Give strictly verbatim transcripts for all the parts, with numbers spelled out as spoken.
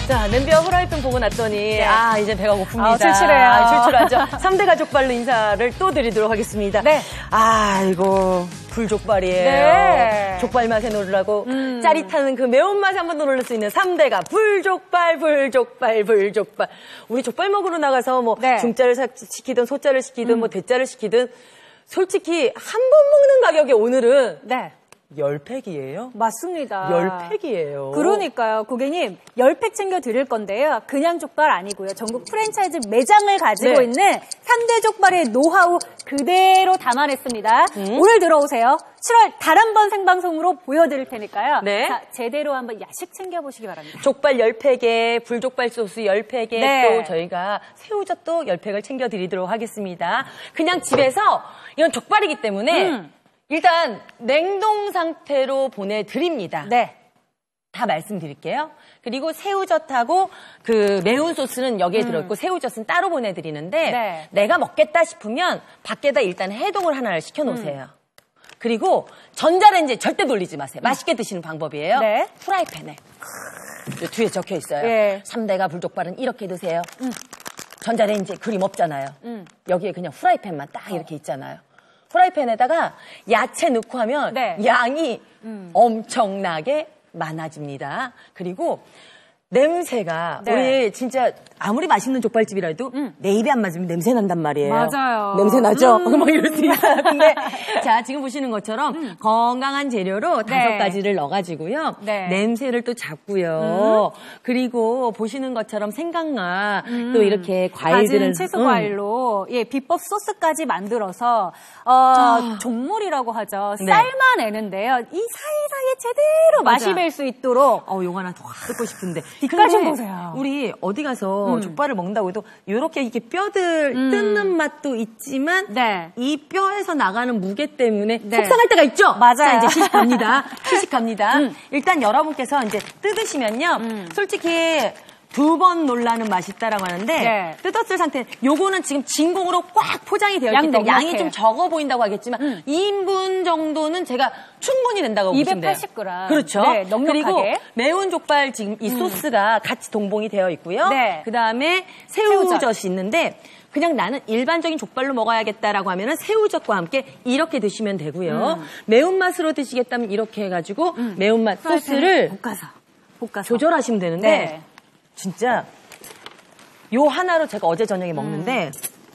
자, 냄비와 후라이팬 보고 났더니 네. 아 이제 배가 고픕니다. 아, 출출해요. 아, 출출하죠. 삼 대 가족발로 인사를 또 드리도록 하겠습니다. 네. 아 이거 불족발이에요. 네. 족발 맛에 놀라고 음. 짜릿한 그 매운맛에 한 번 더 놀랄 수 있는 삼 대가 불족발 불족발 불족발. 우리 족발 먹으러 나가서 뭐 네. 중짜를 시키든 소짜를 시키든 음. 뭐 대짜를 시키든 솔직히 한 번 먹는 가격에 오늘은 네. 열 팩이에요? 맞습니다. 열 팩이에요. 그러니까요. 고객님, 열 팩 챙겨 드릴 건데요. 그냥 족발 아니고요. 전국 프랜차이즈 매장을 가지고 네. 있는 삼 대 족발의 노하우 그대로 담아냈습니다. 음. 오늘 들어오세요. 칠월 단 한 번 생방송으로 보여드릴 테니까요. 네. 자, 제대로 한번 야식 챙겨보시기 바랍니다. 족발 열 팩에 불족발 소스 열 팩에 네. 또 저희가 새우젓도 열 팩을 챙겨드리도록 하겠습니다. 그냥 집에서 이건 족발이기 때문에 음. 일단 냉동 상태로 보내드립니다. 네. 다 말씀드릴게요. 그리고 새우젓하고 그 매운 소스는 여기에 음. 들어있고 새우젓은 따로 보내드리는데 네. 내가 먹겠다 싶으면 밖에다 일단 해동을 하나를 시켜놓으세요. 음. 그리고 전자레인지에 절대 돌리지 마세요. 맛있게 드시는 방법이에요. 네. 프라이팬에 뒤에 적혀 있어요. 네. 삼 대가 불족발은 이렇게 드세요. 음. 전자레인지에 그림 없잖아요. 음. 여기에 그냥 프라이팬만 딱 이렇게 있잖아요. 프라이팬에다가 야채 넣고 하면 네. 양이 음. 엄청나게 많아집니다. 그리고 냄새가 네. 우리 진짜 아무리 맛있는 족발집이라도 음. 내 입에 안 맞으면 냄새 난단 말이에요. 맞아요. 냄새 나죠? 음. 막 이럴 수 있어요. 근데 자 지금 보시는 것처럼 음. 건강한 재료로 네. 다섯 가지를 넣어가지고요. 네. 냄새를 또 잡고요. 음. 그리고 보시는 것처럼 생강과 음. 또 이렇게 과일들을 채소 과일로 음. 예 비법 소스까지 만들어서 어, 종물이라고 하죠. 네. 삶아내는데요. 이 사이사이에 제대로 맞아. 맛이 뵐 수 있도록. 어, 요거 하나 더 뜯고 싶은데. 빛깔 좀 보세요. 우리 어디 가서 음. 족발을 먹는다고 해도 이렇게 이렇게 뼈들 음. 뜯는 맛도 있지만 네. 이 뼈에서 나가는 무게 때문에 네. 속상할 때가 있죠. 맞아요. 자, 이제 시식합니다. 시식합니다. 음. 일단 여러분께서 이제 뜯으시면요. 음. 솔직히 두 번 놀라는 맛이 있다라고 하는데 네. 뜯었을 상태 요거는 지금 진공으로 꽉 포장이 되어 있기 때문에 양이 좀 적어 보인다고 하겠지만 음. 이 인분 정도는 제가 충분히 된다고 보시면 돼요. 이백팔십 그램. 그렇죠. 네, 넉넉하게. 그리고 매운 족발 지금 이 소스가 같이 동봉이 되어 있고요. 네. 그다음에 새우젓. 새우젓이 있는데 그냥 나는 일반적인 족발로 먹어야겠다라고 하면은 새우젓과 함께 이렇게 드시면 되고요. 음. 매운맛으로 드시겠다면 이렇게 해가지고 음. 매운맛 소스를 볶아서 볶아서 조절하시면 되는데 네. 진짜 요 하나로 제가 어제 저녁에 먹는데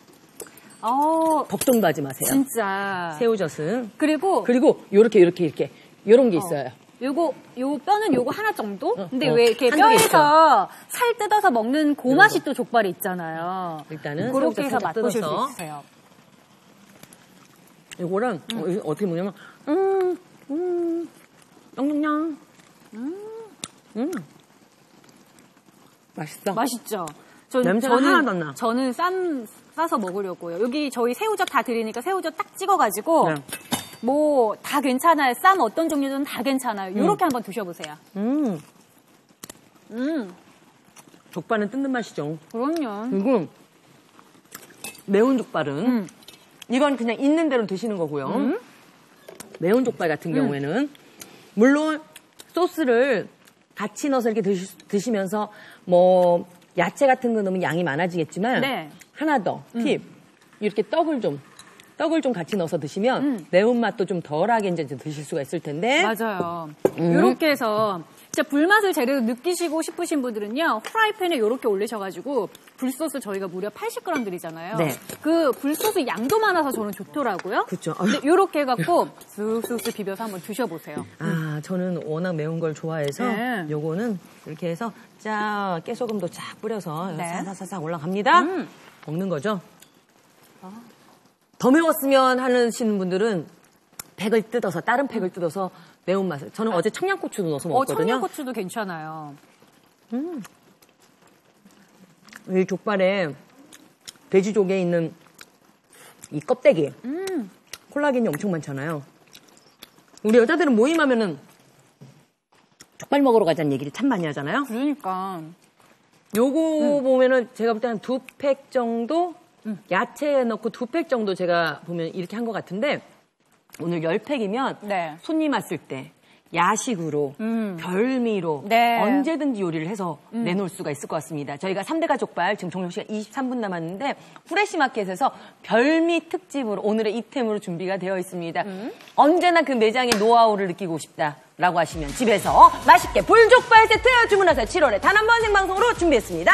어, 걱정도 하지 마세요. 진짜. 새우젓은 그리고 그리고 요렇게 요렇게 이렇게 요런 게 있어요. 요거 요 뼈는 요거 하나 정도? 어, 근데 어, 왜 이렇게 한두 개 뼈에서 살 뜯어서 먹는 그 맛이 또 족발이 있잖아요. 일단은 그렇게 새우젓 해서 살짝 맛보실 뜯어서. 수 있으세요. 요거랑 음. 어, 이거 어떻게 먹냐면 음, 음, 냥냥냥, 음, 음, 맛있어. 맛있죠? 전, 냄새가 저는, 하나도 안 나. 저는 쌈 싸서 먹으려고요. 여기 저희 새우젓 다 드리니까 새우젓 딱 찍어가지고 네. 뭐 다 괜찮아요. 쌈 어떤 종류든 다 괜찮아요. 이렇게 음. 한번 드셔보세요. 음, 음, 족발은 뜯는 맛이죠. 그럼요. 그리고 매운 족발은 음. 이건 그냥 있는 대로 드시는 거고요. 음. 매운 족발 같은 경우에는 물론 소스를 같이 넣어서 이렇게 드시, 드시면서 뭐 야채 같은 거 넣으면 양이 많아지겠지만 네. 하나 더 팁. 이렇게 떡을 좀 떡을 좀 같이 넣어서 드시면 음. 매운맛도 좀 덜하게 이제 드실 수가 있을 텐데. 맞아요. 음. 이렇게 해서 진짜 불맛을 제대로 느끼시고 싶으신 분들은요. 프라이팬에 이렇게 올리셔가지고 불소스 저희가 무려 팔십 그램 드리잖아요. 네. 그 불소스 양도 많아서 저는 좋더라고요. 그쵸. 근데 이렇게 해갖고 쓱쓱쓱 비벼서 한번 드셔보세요. 아, 저는 워낙 매운 걸 좋아해서 네. 요거는 이렇게 해서 짜 깨소금도 쫙 뿌려서 네. 사사사사 올라갑니다. 음. 먹는 거죠. 더 매웠으면 하시는 분들은 팩을 뜯어서 다른 팩을 뜯어서 매운맛을. 저는 어제 청양고추도 넣어서 어, 먹었거든요. 청양고추도 괜찮아요. 음. 이 족발에 돼지족에 있는 이 껍데기. 음. 콜라겐이 엄청 많잖아요. 우리 여자들은 모임하면은 족발 먹으러 가자는 얘기를 참 많이 하잖아요. 그러니까. 요거 음. 보면은 제가 볼 때 한 두 팩 정도 음. 야채 넣고 두 팩 정도 제가 보면 이렇게 한 것 같은데 오늘 열 팩이면 네. 손님 왔을 때 야식으로, 음. 별미로 네. 언제든지 요리를 해서 음. 내놓을 수가 있을 것 같습니다. 저희가 삼 대가 족발 지금 종료시간 이십삼 분 남았는데 프레시마켓에서 별미 특집으로 오늘의 이템으로 준비가 되어 있습니다. 음. 언제나 그 매장의 노하우를 느끼고 싶다라고 하시면 집에서 맛있게 불족발 세트 주문하세요. 칠월에 단 한 번 생방송으로 준비했습니다.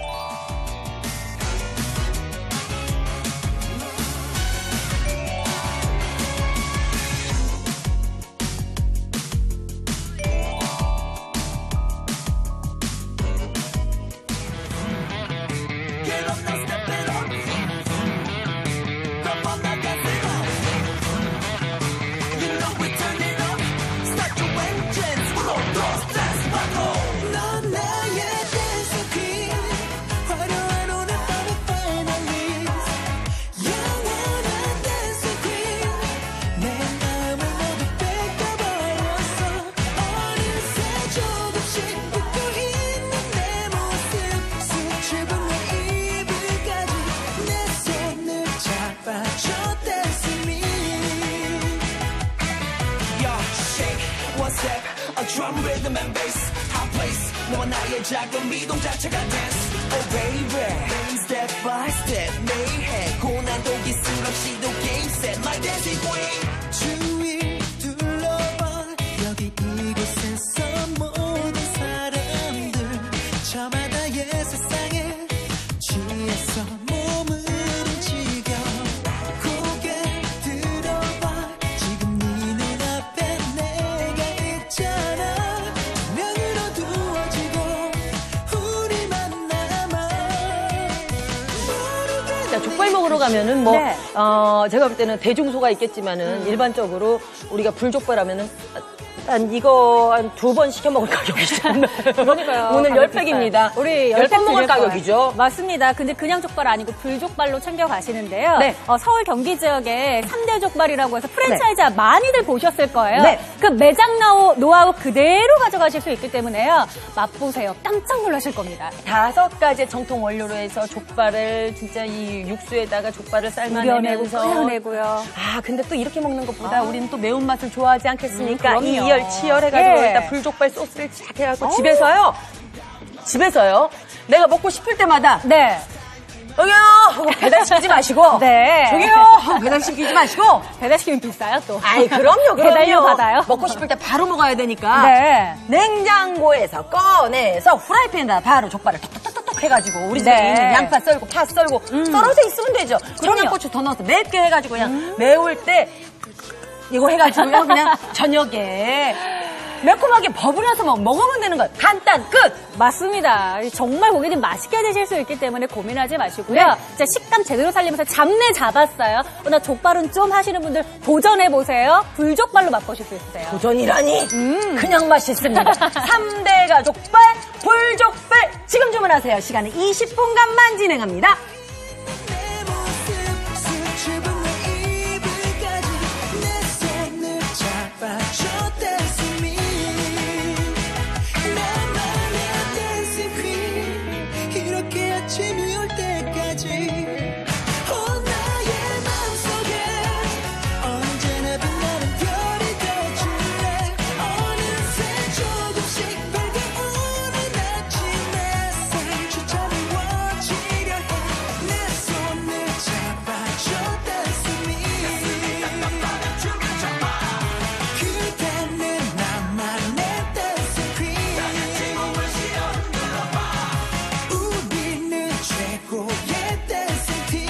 Drum rhythm and bass, hot place. 너와 나의 작은 미동 자체가 dance. Oh baby, step by step 매해 고난도 기술 없이도 game set my dancing queen. 주위 둘러봐 여기 이곳에서 모든 사람들 저마다의 세상에 취해서 몸을 움직여 고개 들어봐 지금 네 눈앞에 내가 있잖아. 족발 먹으러 가면은 뭐, 네. 어, 제가 볼 때는 대중소가 있겠지만은 음. 일반적으로 우리가 불족발 하면은 한 이거 한 두 번 시켜 먹을 가격이잖아요. 그러니까요. 오늘 열 팩입니다. 우리 열 번 먹을 가격이죠. 맞습니다. 근데 그냥 족발 아니고 불족발로 챙겨 가시는데요. 네. 어, 서울 경기 지역에 삼 대 족발이라고 해서 프랜차이즈 네. 많이들 보셨을 거예요. 네. 그 매장 노, 노하우 그대로 가져가실 수 있기 때문에요. 맛보세요. 깜짝 놀라실 겁니다. 다섯 가지 정통 원료로 해서 족발을 진짜 이 육수에다가 족발을 삶아내면서 끓여내고요. 아 근데 또 이렇게 먹는 것보다 아. 우리는 또 매운맛을 좋아하지 않겠습니까? 음, 이열치열 해가지고 예. 일단 불족발 소스를 쫙 해가지고 오. 집에서요. 집에서요. 내가 먹고 싶을 때마다 네. 여기요 하고 배달시키지 마시고 네. 저기요 하고 배달시키지 마시고 배달시키면 비싸요 또. 아이 그럼요. 그럼요. 배달료 받아요. 먹고 싶을 때 바로 먹어야 되니까 네. 냉장고에서 꺼내서 후라이팬에다 바로 족발을 톡톡톡톡 해가지고 우리 집에 네. 있는 양파 썰고 파 썰고 음. 썰어서 있으면 되죠. 청양고추 더 넣어서 맵게 해가지고 그냥 음. 매울 때 이거 해가지고요 그냥 저녁에 매콤하게 버무려서 먹으면 되는 거예요. 간단 끝. 맞습니다. 정말 고객님 맛있게 드실 수 있기 때문에 고민하지 마시고요. 네. 진짜 식감 제대로 살리면서 잡내 잡았어요. 나 족발은 좀 하시는 분들 도전해보세요. 불족발로 맛보실 수 있으세요. 도전이라니 음. 그냥 맛있습니다. 삼 대가 족발, 불족발 지금 주문하세요. 시간은 이십 분간만 진행합니다. 아침이 올 때까지 어 나의 맘속에 언제나 빛나는 별이 되어줄래 어느새 조금씩 밝아오는 아침에 상추처럼 워지려 해 내 손을 잡아줘 Dance with me 그대는 나만의 Dancing Queen 최고의 댄싱 팀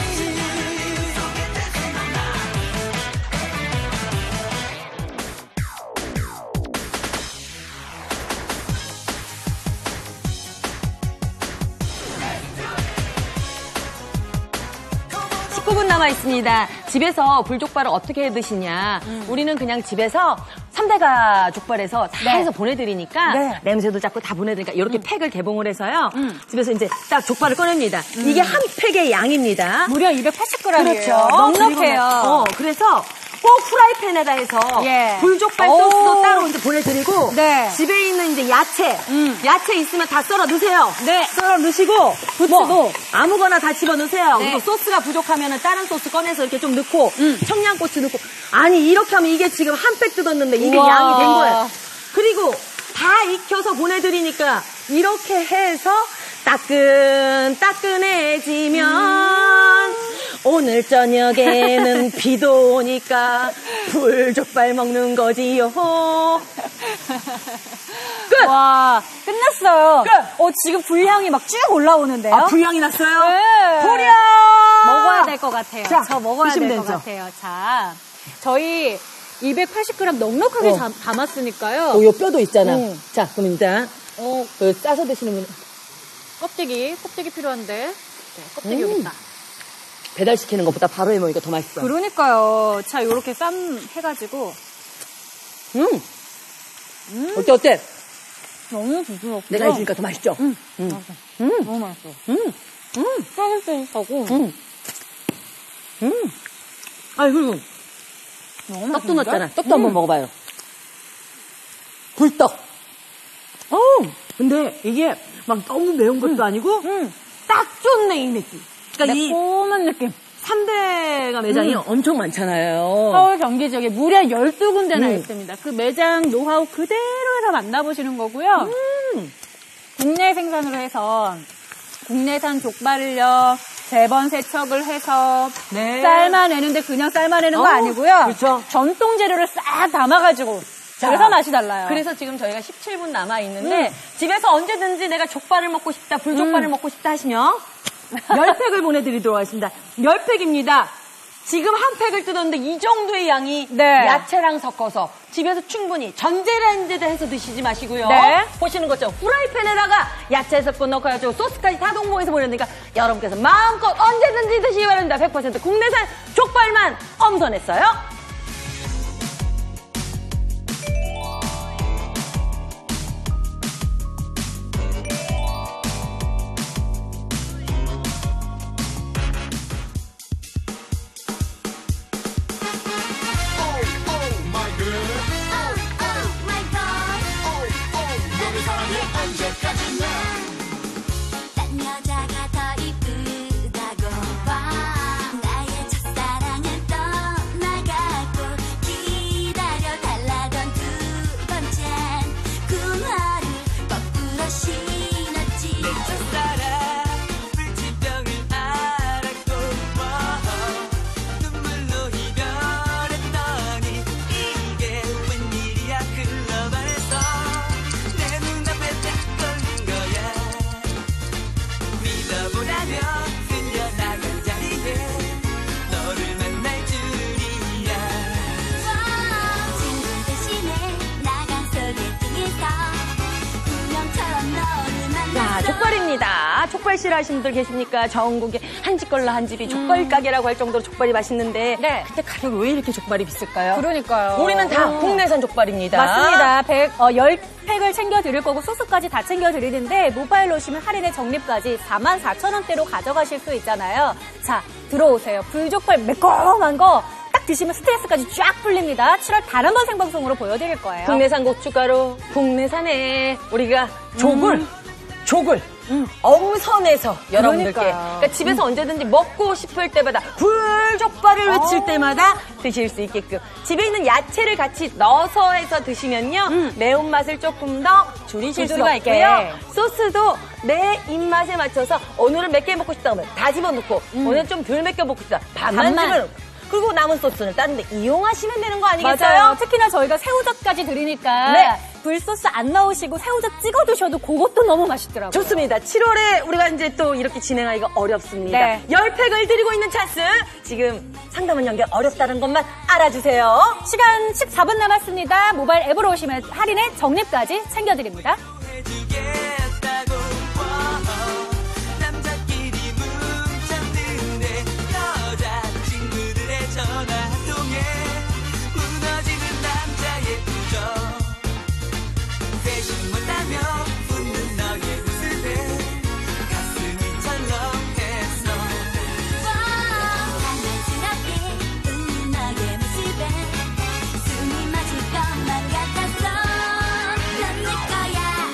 십구 분 남아 있습니다. 집에서 불족발을 어떻게 해 드시냐. 음. 우리는 그냥 집에서 삼 대가 족발에서 다 네. 해서 보내드리니까 네. 냄새도 잡고 다 보내드리니까 이렇게 음. 팩을 개봉을 해서요. 음. 집에서 이제 딱 족발을 꺼냅니다. 음. 이게 한 팩의 양입니다. 무려 이백팔십 그램이에요. 그렇죠. 넉넉해요. 어, 그래서 꼭 후라이팬에다 해서 예. 불족발 소스도 따로 이제 보내드리고 네. 집에 있는 이제 야채, 음. 야채 있으면 다 썰어 넣으세요. 네. 썰어 넣으시고 부추도 뭐, 아무거나 다 집어 넣으세요. 네. 그리고 소스가 부족하면 다른 소스 꺼내서 이렇게 좀 넣고 음. 청양고추 넣고 아니 이렇게 하면 이게 지금 한 팩 뜯었는데 이게 우와. 양이 된 거예요. 그리고 다 익혀서 보내드리니까 이렇게 해서 따끈 따끈해지면 음. 오늘 저녁에는 비도 오니까 불족발 먹는 거지요. 끝! 와, 끝났어요. 끝! 어, 지금 불향이 막 쭉 올라오는데요? 아, 불향이 났어요? 네. 보려! 먹어야 될 것 같아요. 자, 저 먹어야 될 것 되죠. 같아요. 자, 저희 이백팔십 그램 넉넉하게 어. 자, 담았으니까요. 오, 요 뼈도 있잖아. 응. 자, 그럼 일단 어, 그 싸서 드시는 분 껍데기, 껍데기 필요한데. 네, 껍데기 음. 여기 있다. 배달시키는 것보다 바로 해먹으니까 더 맛있어. 그러니까요. 자, 요렇게 쌈 해가지고. 음. 음. 어때, 어때? 너무 부드럽고. 내가 해주니까 더 맛있죠? 음. 음. 맛있어. 음. 너무 맛있어. 음. 음. 쫄깃쫄깃하고. 음. 음. 아니, 그리고 너무 떡도 맛있는데? 넣었잖아. 떡도 음. 한번 먹어봐요. 굴떡. 어, 근데 이게 막 너무 매운 것도 아니고 음. 딱 좋네, 이 느낌. 그러니까 이 매콤한 느낌. 삼 대가 매장이 음. 엄청 많잖아요. 서울 경기 지역에 무려 열두 군데나 음. 있습니다. 그 매장 노하우 그대로 해서 만나보시는 거고요. 음. 국내 생산으로 해서 국내산 족발을요. 세 번 세척을 해서 네. 삶아내는데 그냥 삶아내는 거 어우, 아니고요. 그렇죠. 전통 재료를 싹 담아가지고 그래서 맛이 달라요. 그래서 지금 저희가 십칠 분 남아있는데 음. 집에서 언제든지 내가 족발을 먹고 싶다, 불족발을 음. 먹고 싶다 하시면 열 팩을 보내드리도록 하겠습니다. 열 팩입니다. 지금 한 팩을 뜯었는데 이 정도의 양이 네. 야채랑 섞어서 집에서 충분히 전자레인지에다 해서 드시지 마시고요. 네. 보시는 것처럼 후라이팬에다가 야채 섞고 넣어가지고 소스까지 다 동봉해서 보내니까 여러분께서 마음껏 언제든지 드시기 바랍니다. 백 퍼센트 국내산 족발만 엄선했어요. 딴 여자가 더 이쁘다고 봐. 나의 첫사랑은 떠나가고 기다려 달라던 두 번째 꿈화를 거꾸로 신었지. 내 첫사랑 불치병을 알았고 눈물로 이별했더니 이게 웬일이야. 흘러반해서 내 눈앞에 딱 걸린 거야. 믿어보라며 흘려나간 자리에 너를 만날 줄이야. 친구 대신에 나간 소개팅에서 운명처럼 너를 자, 만났어. 족발입니다. 족발 싫어하시는 분들 계십니까? 전국에 한 집 걸러 한 집이 족발 가게라고 할 정도로 족발이 맛있는데 네. 근데 가격이 왜 이렇게 족발이 비쌀까요? 그러니까요. 우리는 다 음. 국내산 족발입니다. 맞습니다. 백, 어, 열 팩을 챙겨드릴 거고 소스까지 다 챙겨드리는데 모바일로 오시면 할인의 적립까지 사만 사천 원대로 가져가실 수 있잖아요. 자, 들어오세요. 불족발 매콤한 거 딱 드시면 스트레스까지 쫙 풀립니다. 칠월 단 한 번 생방송으로 보여드릴 거예요. 국내산 고춧가루, 국내산에 우리가 족을, 음. 족을 엄선해서 여러분들께 그러니까요. 그러니까 집에서 언제든지 먹고 싶을 때마다 불족발을 외칠 어. 때마다 드실 수 있게끔 집에 있는 야채를 같이 넣어서 해서 드시면요 매운맛을 조금 더 줄이실 수가 부드럽게. 있고요. 소스도 내 입맛에 맞춰서 오늘은 맵게 먹고 싶다 하면 다 집어넣고 오늘 좀 덜 맵게 먹고 싶다 반만 반만. 집어넣고 그리고 남은 소스는 다른 데 이용하시면 되는 거 아니겠어요? 맞아요. 특히나 저희가 새우젓까지 드리니까 네. 불소스 안 넣으시고 새우젓 찍어 드셔도 그것도 너무 맛있더라고요. 좋습니다. 칠월에 우리가 이제 또 이렇게 진행하기가 어렵습니다. 네. 열 팩을 드리고 있는 찬스. 지금 상담원 연결 어렵다는 것만 알아주세요. 시간 십사 분 남았습니다. 모바일 앱으로 오시면 할인의 적립까지 챙겨드립니다. 해주겠다고 남자끼리 뭉쳤는데 여자친구들의 전화 통해 무너지는 남자의 우정 대신 못하며 웃는 너의 모습에 가슴이 철렁했어. 장난스럽게 웃는 너의 모습에 숨이 멎을 것만 같았어. 넌 내 거야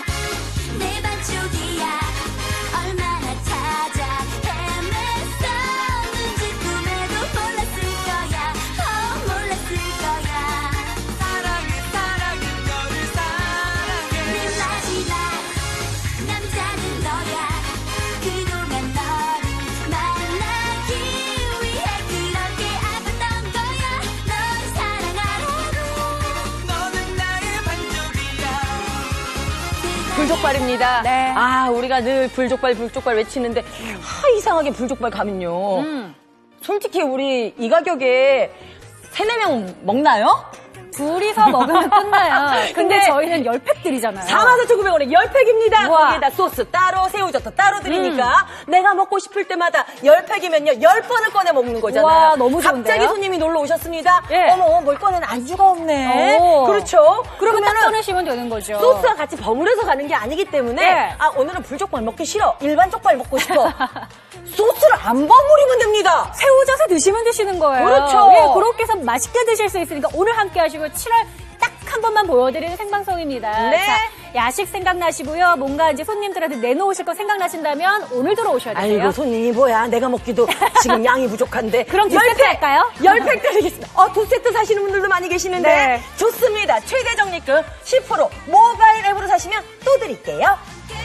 불족발입니다. 네. 아, 우리가 늘 불족발, 불족발 외치는데, 아, 이상하게 불족발 가면요. 음. 솔직히 우리 이 가격에 세네 명 먹나요? 둘이서 먹으면 끝나요. 근데, 근데 저희는 십 팩 드리잖아요. 사만 사천구백 원에 십 팩입니다. 우와. 거기에다 소스 따로, 새우젓도 따로 드리니까 내가 먹고 싶을 때마다 십 팩이면요, 십 번을 꺼내 먹는 거잖아요. 우와, 너무 좋은데요? 갑자기 손님이 놀러 오셨습니다. 예. 어머, 뭘 꺼내는 안주가 없네. 오. 그렇죠. 그러면 딱 그러면은 꺼내시면 되는 거죠. 소스와 같이 버무려서 가는 게 아니기 때문에 네. 아, 오늘은 불족발 먹기 싫어. 일반 족발 먹고 싶어. 소스를 안 버무리면 됩니다. 새우젓에 드시면 드시는 거예요. 그렇죠. 예, 그렇게 해서 맛있게 드실 수 있으니까 오늘 함께 하시고 칠월 딱 한 번만 보여드리는 생방송입니다. 네. 자, 야식 생각나시고요. 뭔가 이제 손님들한테 내놓으실 거 생각나신다면 오늘 들어오셔야 돼요. 아이고, 손님이 뭐야. 내가 먹기도 지금 양이 부족한데. 그럼 두 열 세트 팩! 할까요? 열 팩 드리겠습니다. 어, 두 세트 사시는 분들도 많이 계시는데. 네. 좋습니다. 최대 적립금 십 퍼센트 모바일 앱으로 사시면 또 드릴게요.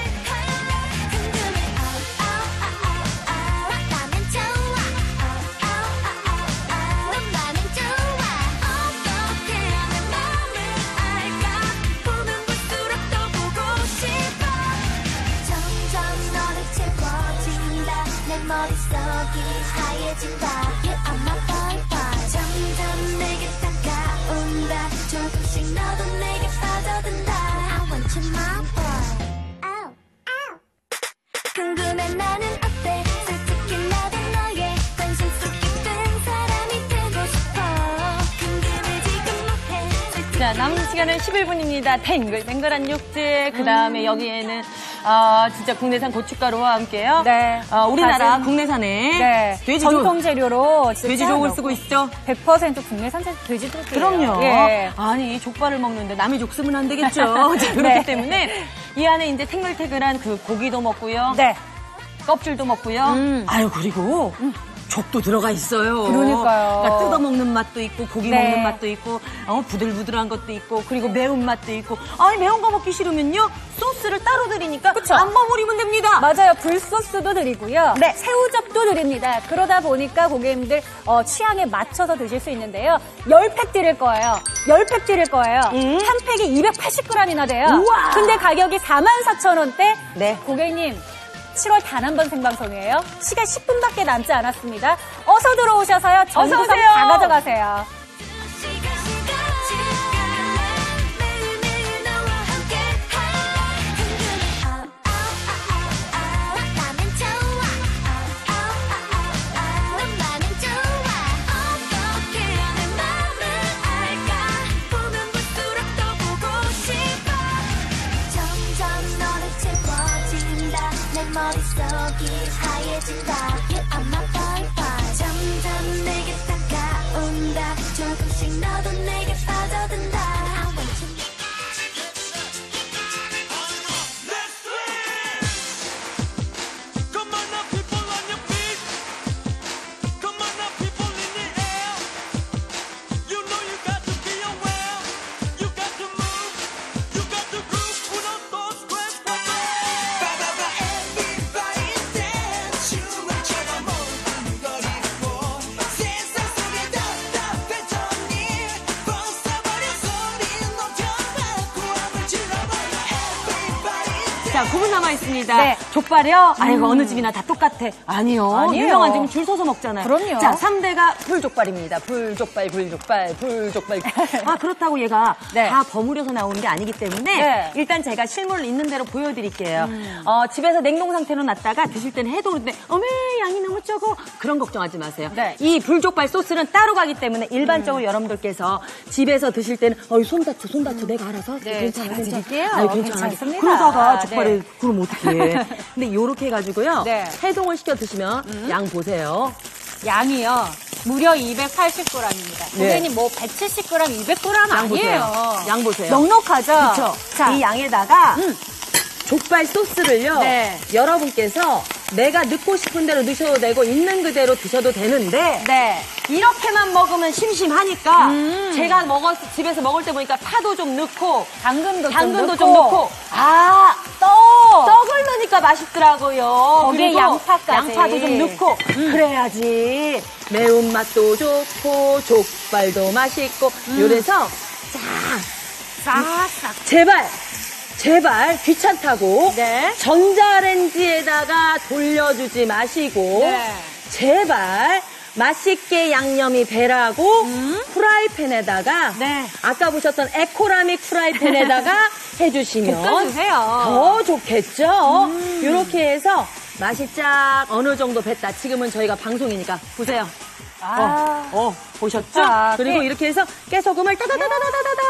머릿속이 하얘진다 You are my boy 점점 내게 다가온다 조금씩 너도 내게 빠져든다 I want you my boy Ow, ow. 궁금해 나는 어때 솔직히 나도 너의 관심 속 깊은 사람이 되고 싶어 궁금해 지금 뭐해 자, 남은 시간은 십일 분입니다. 탱글탱글한 육즙. 그 다음에 여기에는, 아, 진짜 국내산 고춧가루와 함께요. 네. 아, 우리나라 다진- 국내산의 네. 돼지족, 전통 재료로 진짜 돼지족을 쓰고 있죠. 백 퍼센트 국내산 돼지족이에요. 그럼요. 예. 아니, 족발을 먹는데 남의 족 쓰면 안 되겠죠. 자, 그렇기 네. 때문에 이 안에 이제 탱글탱글한 그 고기도 먹고요. 네. 껍질도 먹고요. 음. 아유, 그리고 족도 들어가 있어요. 그러니까요. 그러니까 뜯어먹는 맛도 있고 고기 네. 먹는 맛도 있고 어, 부들부들한 것도 있고 그리고 매운 맛도 있고 아니 매운 거 먹기 싫으면요 소스를 따로 드리니까 그쵸? 안 버무리면 됩니다. 맞아요. 굴소스도 드리고요. 네. 새우젓도 드립니다. 그러다 보니까 고객님들 어, 취향에 맞춰서 드실 수 있는데요. 십 팩 드릴 거예요. 십 팩 드릴 거예요. 음. 한 팩이 이백팔십 그램이나 돼요. 우와. 근데 가격이 사만 사천 원대. 네. 고객님 칠월 단 한 번 생방송이에요. 시간 십 분밖에 남지 않았습니다. 어서 들어오셔서요. 전부상 오세요. 다 가져가세요. 매일매일 너와 함께 궁금해 나는 좋아 너만은 좋아 어떻게 내 맘을 알까 보면 볼수록 더 보고 싶어 점점 너를 채워진다 내 머릿속이 하얘진다 You are my boy boy 점점 내게 다가온다 조금씩 너도 내게 빠져든다 I want you Come on now, people on your feet. Come on now, people in the air. You know you got to be aware. You got to move. You got to groove. Put on those squares for me. Everybody dance. 춤을 춰봐 모든 걸 잊고 세상 속에 답답했던 일 벗어버려 소리 높여봐 고함을 질러버려. Everybody dance. 자, 구 분 남아 있습니다. 네. 족발이요? 아이고, 어느 집이나 다 똑같아. 아니요. 아니에요. 유명한 집은 줄 서서 먹잖아요. 그럼요. 자, 삼 대가 불족발입니다. 불족발, 불족발, 불족발. 아, 그렇다고 얘가 네. 다 버무려서 나오는 게 아니기 때문에 네. 일단 제가 실물 있는 대로 보여드릴게요. 어, 집에서 냉동 상태로 놨다가 드실 때는 해도 그런데 어메, 양이 너무 적어. 그런 걱정하지 마세요. 네. 이 불족발 소스는 따로 가기 때문에 일반적으로 여러분들께서 집에서 드실 때는 어이, 손 다쳐, 손 다쳐. 내가 알아서. 네, 괜찮아, 괜찮아. 잡아드릴게요. 아유, 괜찮아. 괜찮습니다. 그러다가 네. 족발을 그럼 어떡해. 근데 요렇게 해가지고요. 네. 해동을 시켜 드시면 양 보세요. 양이요. 무려 이백팔십 그램입니다. 네. 고객님 뭐 백칠십 그램, 이백 그램 양 아니에요. 보세요. 양 보세요. 넉넉하죠? 그렇죠. 자, 이 양에다가 음. 족발 소스를요. 네. 여러분께서 내가 넣고 싶은 대로 넣으셔도 되고 있는 그대로 드셔도 되는데 네. 이렇게만 먹으면 심심하니까 음. 제가 먹었 집에서 먹을 때 보니까 파도 좀 넣고 당근도, 당근도 좀 좀 넣고. 넣고 아 떡! 떡을 넣으니까 맛있더라고요. 거기에 그리고 양파까지. 양파도 좀 넣고 그래야지 매운맛도 좋고 족발도 맛있고 요래서 자 싹싹. 제발 제발 귀찮다고 네. 전자레인지에다가 돌려주지 마시고 네. 제발 맛있게 양념이 배라고 프라이팬에다가 네. 아까 보셨던 에코라믹 프라이팬에다가 해주시면 볶아주세요. 더 좋겠죠? 이렇게 해서 맛이 쫙 어느 정도 뱄다. 지금은 저희가 방송이니까 보세요. 아. 어, 어, 보셨죠? 자, 그리고 깨- 이렇게 해서 깨소금을 따다다다다다다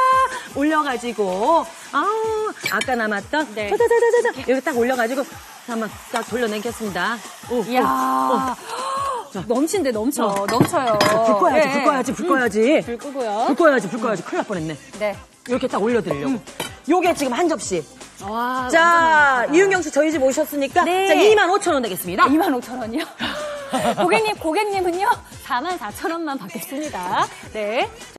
올려가지고 아우 아까 남았던 네. 짜자자자자 이렇게 딱 올려가지고 한번 딱 돌려내겠습니다. 오, 이야. 어, 넘친데 넘쳐. 넘쳐요. 불 꺼야지, 네. 불 꺼야지, 불 꺼야지. 불 끄고요. 불 꺼야지, 불 꺼야지. 큰일 날 뻔했네. 네. 이렇게 딱 올려드리려고. 요게 지금 한 접시. 와, 자, 이은경 씨 저희 집 오셨으니까 네. 자, 이만 오천 원 되겠습니다. 이만 오천 원이요? 고객님, 고객님은요? 사만 사천 원만 받겠습니다. 네.